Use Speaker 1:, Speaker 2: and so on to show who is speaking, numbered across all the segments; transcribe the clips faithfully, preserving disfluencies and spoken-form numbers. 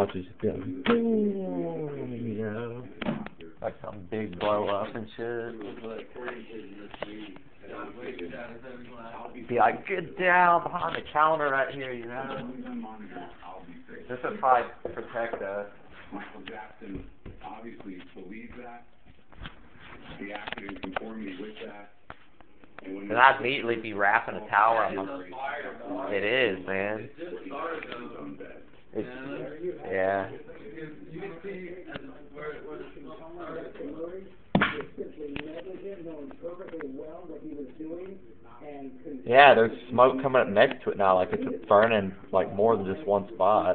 Speaker 1: Watch it just be like, boom, you know, like some big blow up and shit. Be like, get down behind the counter right here, you know. This would probably protect us.
Speaker 2: Michael Jackson obviously believed that. He acted in conformity with that.
Speaker 1: And I'd immediately be wrapping a towel around my... It is, man. It's, yeah. Yeah, there's smoke coming up next to it now, like it's burning like more than just one spot.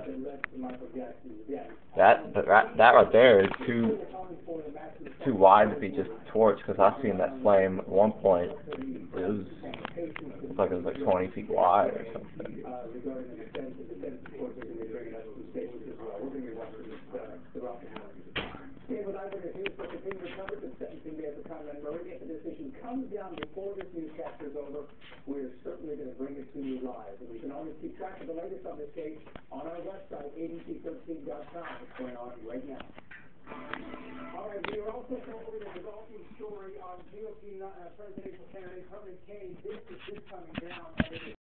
Speaker 1: That that that right there is too too wide to be just torched, because I seen that flame at one point. It was, it was like it was like twenty feet wide or something.
Speaker 3: If the decision comes down before this newscast is over, we're certainly going to bring it to you live. And you can always keep track of the latest on this case on our website, A B C thirteen dot com. It's going on right now. All right, we are also covering a developing story on G O P uh, presidential candidate Herman Cain. This is just coming down.